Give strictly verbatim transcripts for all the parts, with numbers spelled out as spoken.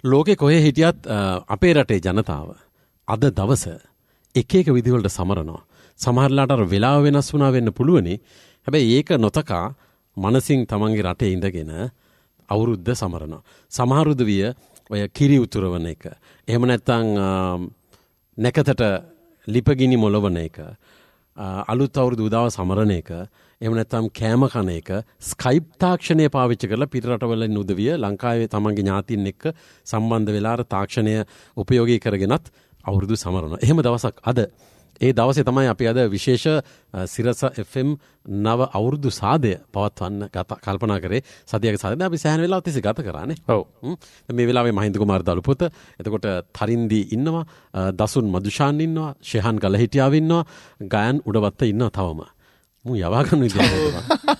ලෝකේ කොහේ හිටියත් අපේ රටේ ජනතාව අද දවස එක එක විදිහවලට සමරනවා. සමහරලාට අර වෙලාව වෙනස් වුණා වෙන්න පුළුවනි. හැබැයි ඒක නොතකා මනසින් තමන්ගේ රටේ ඉඳගෙන අවුරුද්ද සමරනවා. සමහරුද විය ඔය කිරි උතුරවන එක. එහෙම නැත්නම් නැකතට ලිපගිනි මොලවන එක. අලුත් අවුරුදු උදාව සමරන එක. එහෙම නැත්නම් කෑම කන එක ස්කයිප් තාක්ෂණය පාවිච්චි කරලා පිට රටවල නුදවිය ලංකාවේ තමන්ගේ ඥාතීන් එක්ක සම්බන්ධ වෙලා අර තාක්ෂණය උපයෝගී කරගෙනත් අවුරුදු සමරනවා. එහෙම දවසක් අද ඒ දවසේ තමයි අපි අද විශේෂ සිරස එෆ් එම් නව අවුරුදු සාදය පවත්වන්න කල්පනා කරේ. සතියක සාදය අපි සෑහෙන වෙලාවක් තිස්සේ ගත කරානේ. ඔව්. මේ වෙලාවේ මහින්ද කුමාර දලුපොත, එතකොට තරින්දි ඉන්නවා, දසුන් මදුෂාන් ඉන්නවා, ෂෙහන් ගලහිටියාව ඉන්නවා, ගයන් උඩවත්ත ඉන්නවා තවම. මු යවා ගන්න විදියට.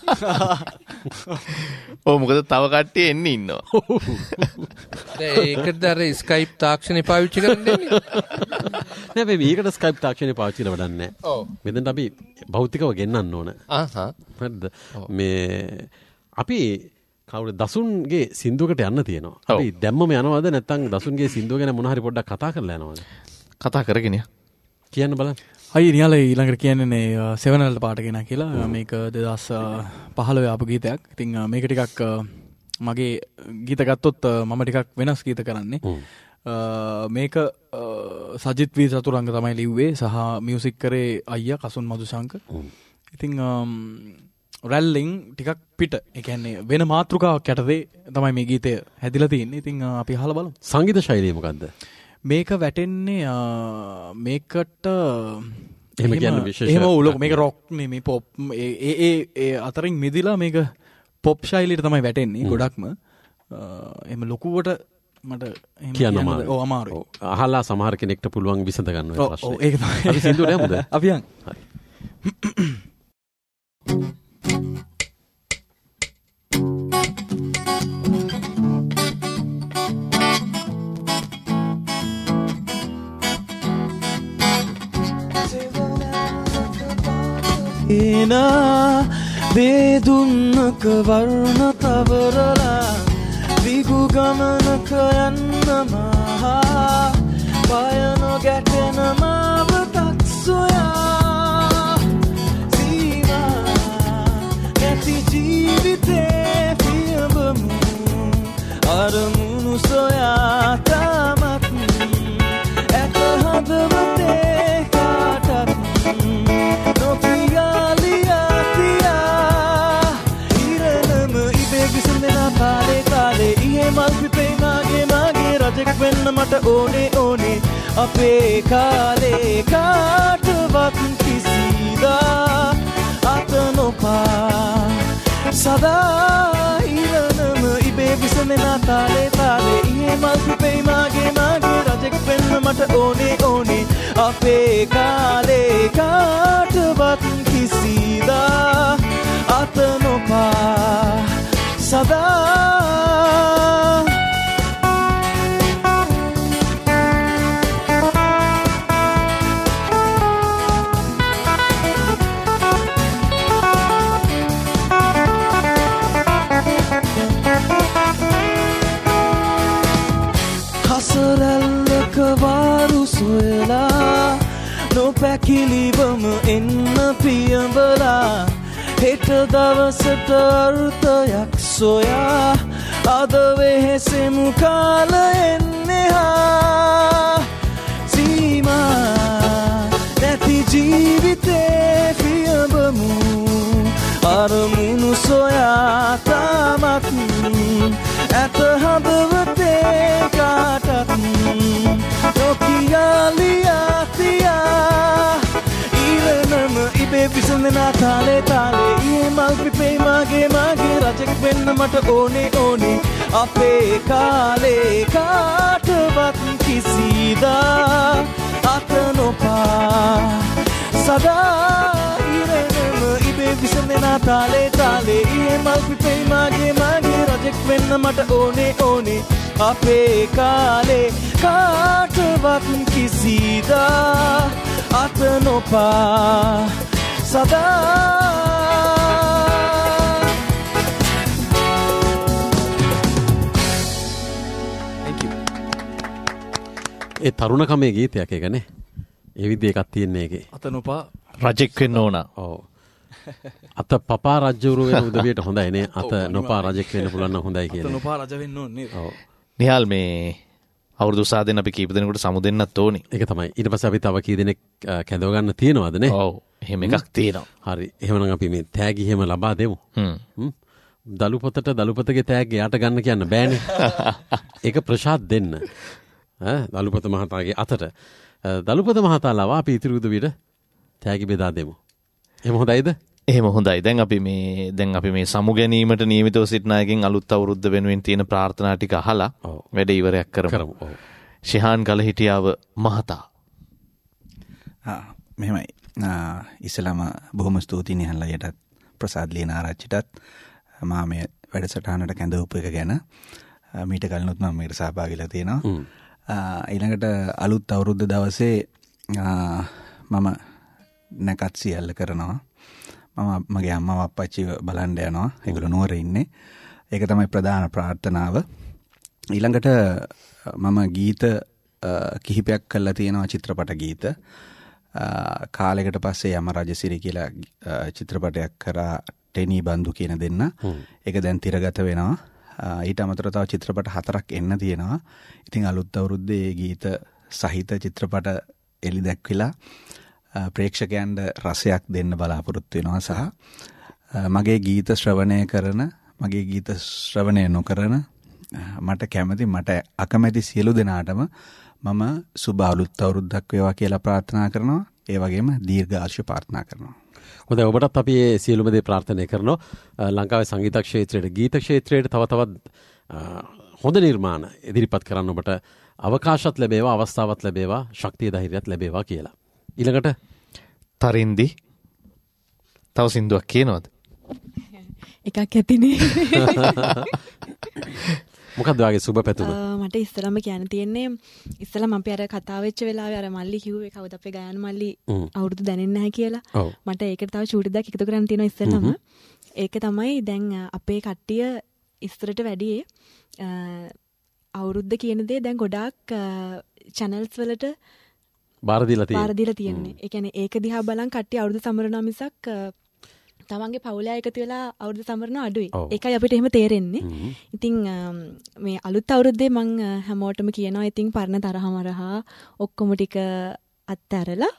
ඔව් මොකද තව කට්ටිය එන්නේ ඉන්නවා. දැන් ඒකට අර ස්කයිප් තාක්ෂණය පාවිච්චි කරන්නේ නෑ බේ මේකට ස්කයිප් තාක්ෂණය පාවිච්චි කරලා වැඩක් නෑ. ඔව්. මෙතෙන්ට අපි භෞතිකව ගෙන්නන්න ඕන. ආහ්. හරිද? මේ අපි කවුරු දසුන්ගේ සින්දුවකට යන්න තියෙනවා. අපි දැම්මම යනවද නැත්නම් දසුන්ගේ සින්දුව ගැන මොන හරි පොඩ්ඩක් කතා කරලා යනවද? කතා කරගෙන යන්න. කියන්න බලන්න. අයි නියාල ඊළඟට කියන්නේ සෙවනල්ට පාට ගෙන කියලා මේක දෙදස් පහළොව ආපු ගීතයක්. ඉතින් මේක ටිකක් මගේ ගීත ගත්තොත් මම ටිකක් වෙනස් ගීත කරන්නේ. මේක සජිත් වී චතුරංග තමයි ලිව්වේ සහ මියුසික් කරේ අයියා කසුන් මදුශංක. ඉතින් රැල්ලින් ටිකක් පිට. ඒ කියන්නේ වෙන මාතෘකාවක් යටතේ තමයි මේ ගීතය හැදිලා තියෙන්නේ. ඉතින් අපි අහලා බලමු. සංගීත ශෛලිය මොකද්ද? මේක වැටෙන්නේ මේකට එහෙම කියන්නේ විශේෂ එහෙම උලක මේක රොක් නෙමෙයි පොප් ඒ ඒ ඒ අතරින් මිදිලා මේක පොප් ශෛලියට තමයි වැටෙන්නේ ගොඩක්ම. එහෙම ලොකුවට මට කියන්න අමාරුයි. ඔව් අමාරුයි. අහලා සමහර කෙනෙක්ට පුළුවන් විසඳ ගන්න ඔය ප්‍රශ්නේ. ඔව් ඒක තමයි. අපි සින්දුවට යමුද? අපි යන්. හරි. එනා වේදුන්නක වර්ණ තවරලා විගු ගමනක යන්නමහා පයන ගැටෙන මාවතක් සොයා සීමා නැති ජීවිතේ පියඹමු අරමුණු සොයා තමත් ඇත හදවතේ කාටත් කාලේ කාලේ ඉහේ මල් පිපේ මාගේ මාගේ රජෙක් වෙන්න මට ඕනේ ඕනේ අපේ කාලේ කාටවත් කිසිදා අත නොපා සදා ඉරණම ඉබේ විසඳෙන තාලේ තාලේ ඉහේ මල් පිපේ මාගේ මාගේ රජෙක් වෙන්න මට ඕනේ ඕනේ අපේ කාලේ කාටවත් කිසිදා අත නොපා සදා හසරැල්ලක වාරු සොයලා නොපැකිලිවම එන්න පියඹලා හෙට දවසට අර්ථයක් සොයා අද වෙහෙසෙමු කාලයෙන් එහා සීමා නැති ජීවිතේ පියඹමු අරමුණු සොයා තමත් ඇත හදවතේ කාටත් නොකියා ලියා තියා ඉරණම ඉබේ විසඳෙන තාලේ තාලේ ඉහේ මල් පිපේ මාගේ මාගේ රජෙක් වෙන්න මට ඕනේ ඕනේ අපේ කාලේ කාටවත් කිසිදා අත නොපා සදා ඉරණම ඉබේ විසඳෙන තාලේ තාලේ ඉහේ මල් පිපේ මාගේ මාගේ රජෙක් වෙන්න මට ඕනේ ඕනේ අපේ කාලේ කාටවත් කිසිදා අත නොපා සදා Thank you. ඒ තරුණකමේ ගීතයක් ඒකනේ. ඒ විදිහ එකක් තියෙන්නේ ඒකේ. අත නොපා රජෙක් වෙන්න ඕන. ඔව්. අත පපා රජ්ජුරු වෙන උදවියට හොඳයි නේ. අත නොපා රජෙක් වෙන්න පුළුවන් නම් හොඳයි අත කියලා. නොපා රජ වෙන්න ඕනේ. ඔව්. නිහාල් මේ අවුරුදු සාදෙන් අපි කීප දෙනෙකුට සමු දෙන්නත් ඕනේ. ඒක තමයි. ඊට පස්සේ අපි තව කී දෙනෙක් කැඳව ගන්න තියෙනවද නේ? ඔව්. එහෙම එකක් තියෙනවා. හරි. එහෙමනම් අපි මේ තෑගි එහෙම ලබා දෙමු. හ්ම්. දලුපතට දලුපතගේ තෑග්ග යාට ගන්න කියන්න බෑනේ. ඒක ප්‍රශාද් දෙන්න. ඈ දලුපත මහතාගේ අතට. දලුපත මහතා ලවා අපි ඉතිරි උදවියට තෑගි බෙදා දෙමු. එහෙම හොඳයිද? එහෙම හොඳයි. දැන් අපි මේ දැන් අපි මේ සමු ගැනීමට නියමිතව සිටින අයගෙන් අලුත් අවුරුද්ද වෙනුවෙන් තියෙන ප්‍රාර්ථනා ටික අහලා වැඩ ඉවරයක් කරමු. කරමු. ඔව්. ශිහාන් කලහිටියාව මහතා. ආ මෙහෙමයි. ඉස්සලම බොහොම ස්තුතියි නිහාල් අයියටත් ප්‍රසාද් ලියනාරච්චිටත් මා මේ වැඩසටහනට කැඳවපු එක ගැන. මීට කලිනුත් මම මේකට සහභාගීලා තියෙනවා. ඊළඟට අලුත් අවුරුද්ද දවසේ මම නැකත් සියල්ල කරනවා. මම මගේ අම්මා අප්පච්චි බලන්න යනවා. ඒගොල්ලෝ නුවර ඉන්නේ. ඒක තමයි ප්‍රධාන ප්‍රාර්ථනාව. ඊළඟට මම ගීත කිහිපයක් කරලා තියෙනවා, චිත්‍රපට ගීත. කාලයකට පස්සේ යම රජසිරි කියලා චිත්‍රපටයක් කරා, ටෙනී බන්දු කියන දෙන්න. ඒක දැන් තිරගත වෙනවා. ඊට අමතරව තව චිත්‍රපට හතරක් එන්න තියෙනවා. ඉතින් අලුත් අවුරුද්දේ ගීත සහිත චිත්‍රපට එලි දැක්විලා ප්‍රේක්ෂකයන්ට රසයක් දෙන්න බලාපොරොත්තු වෙනවා. සහ මගේ ගීත ශ්‍රවණය කරන, මගේ ගීත ශ්‍රවණය නොකරන, මට කැමති මට අකමැති සියලු දෙනාටම මම සුබ අලුත් අවුරුද්දක් වේවා කියලා ප්‍රාර්ථනා කරනවා. ඒ වගේම දීර්ඝායුෂ ප්‍රාර්ථනා කරනවා. හොඳයි, ඔබටත් අපි මේ සියලුම දේ ප්‍රාර්ථනා කරනවා. ලංකාවේ සංගීත ක්ෂේත්‍රයේ, ගීත ක්ෂේත්‍රයේ තව තවත් හොඳ නිර්මාණ ඉදිරිපත් කරන්න ඔබට අවකාශත් ලැබේවා, අවස්ථාවක් ලැබේවා, ශක්තිය ධෛර්යයත් ලැබේවා කියලා. ඊළඟට තරින්දි තව සින්දුවක් කියනවද? එකක් ඇතිනේ. මොකක්ද ඔයාගේ සුබ පැතුම? මට ඉස්සරම කියන්න තියෙන්නේ, ඉස්සරම අපි අර කතා වෙච්ච වෙලාවේ අර මල්ලි කිව්වේ කවුද අපේ ගායන මල්ලි අවුරුදු දැනෙන්නේ නැහැ කියලා. මට ඒකට තව චූටි දෙයක් එකතු කරන්න තියෙනවා ඉස්සරම. ඒක තමයි දැන් අපේ කට්ටිය ඉස්සරට වැඩියේ අවුරුද්ද කියන දේ දැන් ගොඩාක් channels වලට බාර දීලා තියෙන්නේ. බාර දීලා තියෙන්නේ. ඒ කියන්නේ ඒක දිහා බලන් කට්ටිය අවුරුදු සමරනවා මිසක් තමන්ගේ පවුලේ එකතු වෙලා අවුරුදු සමරනවා අඩුයි. ඒකයි අපිට එහෙම තේරෙන්නේ. ඉතින් මේ අලුත් අවුරුද්දේ මම හැමෝටම කියනවා ඉතින් පරණ තරහමරහා ඔක්කොම ටික අත්හැරලා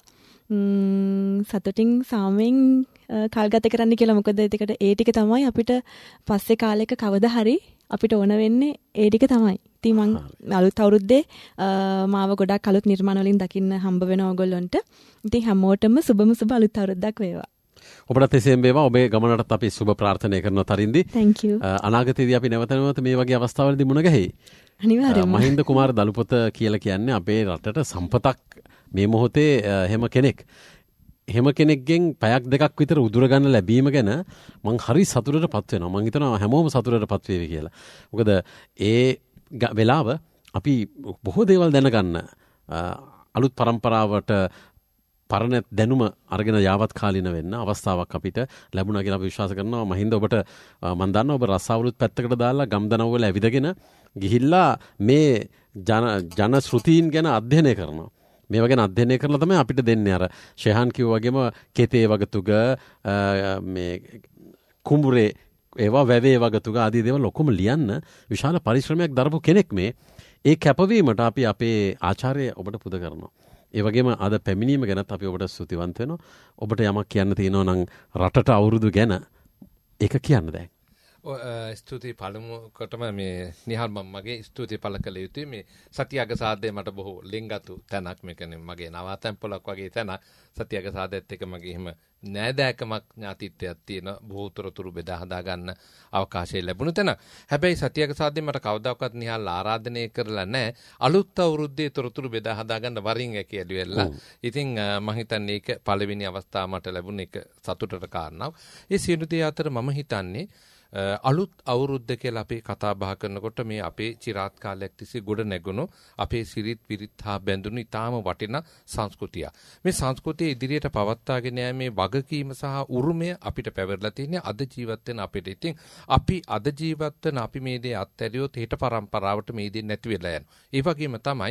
සතුටින් සාමෙන් කල් ගත කරන්න කියලා. මොකද ඒකට ඒ ටික තමයි අපිට පස්සේ කාලෙක කවදා හරි අපිට ඕන වෙන්නේ ඒ ටික තමයි. ඉතින් මම අලුත් අවුරුද්දේ මාව ගොඩක් අලුත් නිර්මාණ වලින් දකින්න හම්බ වෙනවා ඔයගොල්ලන්ට. ඉතින් හැමෝටම සුබම සුබ අලුත් අවුරුද්දක් වේවා. ඔබටත් එසේම වේවා. ඔබේ ගමනටත් අපි සුබ ප්‍රාර්ථනා කරනවා තරින්දි. Thank you. අනාගතයේදී අපි නැවත නැවත මේ වගේ අවස්ථාවලදී මුණ ගැහෙයි. අනිවාර්යයෙන්ම. මහින්ද කුමාර දලුපොත කියලා කියන්නේ අපේ රටට සම්පතක් මේ මොහොතේ හැම කෙනෙක්. එහෙම කෙනෙක්ගෙන් පැයක් දෙකක් විතර උදුර ගන්න ලැබීම ගැන මං හරි සතුටටපත් වෙනවා. මං හිතනවා හැමෝම සතුටටපත් වේවි කියලා. මොකද ඒ වෙලාව අපි බොහෝ දේවල් දැනගන්න අලුත් પરම්පරාවට පරණ දැනුම අරගෙන යාවත් කාලින වෙන්න අවස්ථාවක් අපිට ලැබුණා කියලා අපි විශ්වාස කරනවා. මහින්ද ඔබට මම දන්නවා ඔබ රස්සාවලුත් පැත්තකට දාලා ගම්දනව් වල ඇවිදගෙන ගිහිල්ලා මේ ජන ජන ශ්‍රුතීන් ගැන අධ්‍යයනය කරනවා. මේවා ගැන අධ්‍යයනය කරලා තමයි අපිට දෙන්නේ. අර ෂෙහාන් කිව්වා වගේම කෙතේ වගතුග මේ කුඹුරේ ඒවා වැවේ වගතුග ආදී දේවල් ඔක්කොම ලියන්න විශාල පරිශ්‍රමයක් දරපු කෙනෙක් මේ. ඒ කැපවීමට අපි අපේ ආචාර්ය ඔබට පුද කරනවා. ඒ වගේම අද පැමිණීම ගැනත් අපි ඔබට ස්තුතිවන්ත වෙනවා. ඔබට යමක් කියන්න තියෙනවා නම් රටට අවුරුදු ගැන ඒක කියන්න දැන්. ස්තුතියි පළමුවටම මේ නිහාල් මම මගේ ස්තුතිය පළ කළ යුතුයි. මේ සතියක සාදේ මට බොහෝ ලින්ගතු තැනක්, මේ කියන්නේ මගේ නවාතැන් පොලක් වගේ තැනක්. සතියක සාදෙත් එක මගේ එහෙම නෑදෑකමක් ඥාතිත්වයක් තියෙන බොහෝ තොරතුරු බෙදා හදා ගන්න අවකාශය ලැබුණ තැන. හැබැයි සතියක සාදේ මට කවදාකවත් නිහාල් ආරාධනය කරලා නැහැ අලුත් අවුරුද්දේ තොරතුරු බෙදා හදා ගන්න වරින් එක ඇලිවෙලා. ඉතින් මම හිතන්නේ ඒක පළවෙනි අවස්ථාව මට ලැබුණ එක සතුටට කාරණාවක්. ඒ සියලු දේ අතර මම හිතන්නේ අලුත් අවුරුද්ද කියලා අපි කතා බහ කරනකොට මේ අපේ চিරාත් කාලයක් තිස්සේ ගොඩ නැගුණු අපේ සිරිත් විරිත් හා බැඳුණු ඊටාම වටිනා සංස්කෘතිය. මේ සංස්කෘතිය ඉදිරියට පවත්වාගෙන යෑමේ වගකීම සහ උරුමය අපිට පැවරලා තියෙන්නේ අද ජීවත් වෙන අපිට. ඉතින් අපි අද ජීවත් වෙන අපි මේ දේ අත්හැරියොත් හෙට පරම්පරාවට මේ දේ නැති වෙලා යනවා. ඒ වගේම තමයි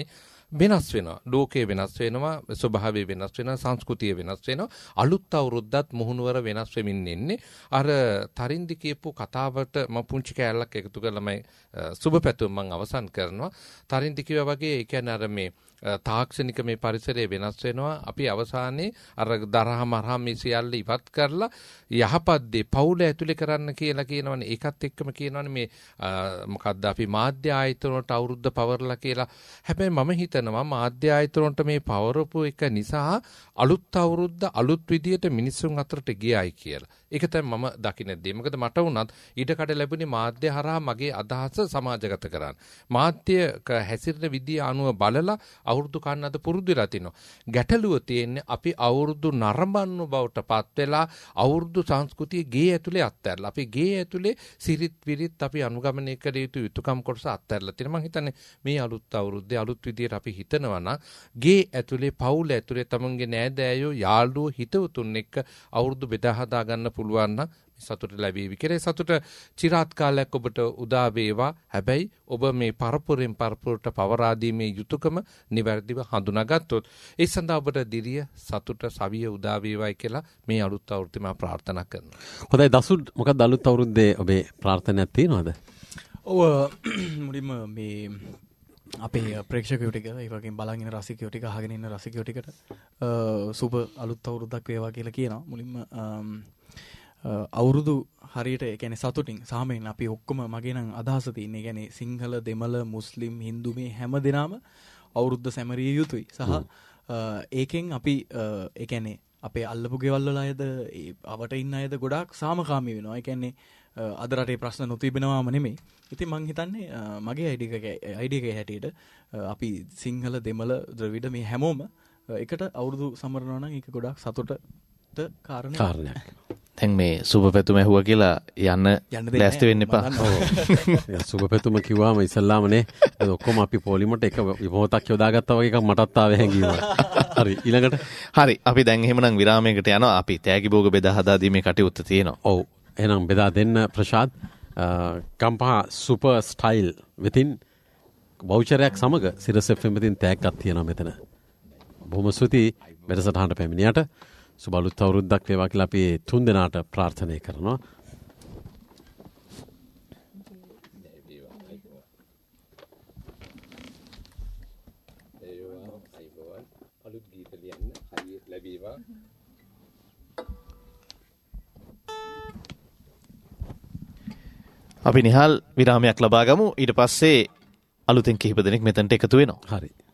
වෙනස් වෙනවා. ලෝකය වෙනස් වෙනවා, ස්වභාවය වෙනස් වෙනවා, සංස්කෘතිය වෙනස් වෙනවා. අලුත් අවුරුද්දත් මුහුණුවර වෙනස් වෙමින් ඉන්නේ. අර තරින්දි කියපු කතාවට මම පුංචි කෑල්ලක් එකතු කරලා මම සුබ පැතුම් මම අවසන් කරනවා. තරින්දි කිව්වා වගේ ඒ කියන්නේ අර මේ තාක්ෂණික මේ පරිසරය වෙනස් වෙනවා. අපි අවසානයේ අර දරහ මරහ මේ සියල්ල ඉවත් කරලා යහපත් දේ පවුල ඇතුලේ කරන්න කියලා කියනවනේ. ඒකත් එක්කම කියනවනේ මේ මොකද්ද අපි මාධ්‍ය ආයතන වලට අවුරුද්ද පවර්ලා කියලා. හැබැයි මම හිතනවා මාධ්‍ය ආයතන වලට මේ පවරපු එක නිසා අලුත් අවුරුද්ද අලුත් විදියට මිනිස්සුන් අතරට ගියයි කියලා. ඒක තමයි මම දකින්නේ දේ. මොකද මට වුණත් ඊට කඩ ලැබුණේ මාධ්‍ය හරහා මගේ අදහස සමාජගත කරන්න. මාධ්‍යක හැසිරෙන විදිය අනුව බලලා අවුරුදු කන්න අද පුරුදු වෙලා තිනවා. ගැටලුව තියෙන්නේ අපි අවුරුදු නරඹන්න බවට පත් වෙලා අවුරුදු සංස්කෘතිය ගේ ඇතුලේ අත්හැරලා. අපි ගේ ඇතුලේ සිරිත් විරිත් අපි අනුගමනය කළ යුතු යුතුයකම් කොටස අත්හැරලා තියෙනවා. මම හිතන්නේ මේ අලුත් අවුරුද්දේ අලුත් විදියට අපි හිතනවා නම් ගේ ඇතුලේ පවුල ඇතුලේ තමන්ගේ නෑදෑයෝ යාළුවෝ හිතවතුන් එක්ක අවුරුදු බෙදා හදා ගන්න පුළුවන් නම් සතුට ලැබේවි කියලා. සතුට চিරාත් කාලයක් ඔබට උදා වේවා. හැබැයි ඔබ මේ පරපුරෙන් පරපුරට පවරා දීමේ යුතුයකම නිවැරදිව හඳුනාගත්තොත් ඒ සඳහා ඔබට දිරිය සතුට සවිය උදා වේවායි කියලා මේ අලුත් අවුරුද්දේ මම ප්‍රාර්ථනා කරනවා. හොඳයි දසුඩ් මොකක්ද අලුත් අවුරුද්දේ ඔබේ ප්‍රාර්ථනාවක් තියෙනවද? ඔව් මුලින්ම මේ අපේ ප්‍රේක්ෂකයෝ ටික ඒ වගේම බලන් ඉන්න රසිකයෝ ටික අහගෙන ඉන්න රසිකයෝ ටිකට සුබ අලුත් අවුරුද්දක් වේවා කියලා කියනවා. මුලින්ම අවුරුදු හරියට ඒ කියන්නේ සතුටින් සාමයෙන් අපි ඔක්කොම මගේ නම් අදහස තියෙන්නේ. ඒ කියන්නේ සිංහල, දෙමළ, මුස්ලිම්, හින්දු මේ හැම දෙනාම අවුරුද්ද සැමරිය යුතුයි. සහ ඒකෙන් අපි ඒ කියන්නේ අපේ අල්ලපු ගෙවල් වල අයද අවට ඉන්න අයද ගොඩාක් සාමකාමී වෙනවා. ඒ කියන්නේ අද රටේ ප්‍රශ්න නොතිබෙනවාම නෙමෙයි. ඉතින් මං හිතන්නේ මගේ අයිඩියා එක අයිඩියා එකේ හැටියට අපි සිංහල, දෙමළ, ද්‍රවිඩ මේ හැමෝම එකට අවුරුදු සමරනවා නම් ඒක ගොඩාක් සතුටට කාරණයක්. කාරණයක්. දැන් මේ සුබ පැතුම ඇහුවා කියලා යන්න ලෑස්ති වෙන්න එපා. ඔව්. සුබ පැතුම කිව්වම ඉස්සල්ලාමනේ ඔක්කොම අපි පොලිමට එක මොහොතක් යොදාගත්තා වගේ එකක් මටත් ආවේ හැංගීමක්. හරි ඊළඟට හරි අපි දැන් එහෙමනම් විරාමයකට යනවා. අපි තෑගි භෝග බෙදා හදා දීමේ කටයුත්ත තියෙනවා. ඔව්. එහෙනම් බෙදා දෙන්න ප්‍රශාද්. කම්පහ සුපර් ස්ටයිල් වෙතින් වවුචරයක් සමග සිරස් එෆ් එම් වෙතින් තෑග්ගක් තියෙනවා මෙතන. බොහොම ස්තුතියි වැඩසටහනට පැමිණියට. සුබ අලුත් අවුරුද්දක් වේවා කියලා අපි තුන් දෙනාට ප්‍රාර්ථනා කරනවා. අලුත් ගීත ලියන්න හරියට ලැබේවා. අපි නිහාල් විරාමයක් ලබා ගමු. ඊට පස්සේ අලුතෙන් කිහිප දෙනෙක් මෙතනට එකතු වෙනවා. හරි.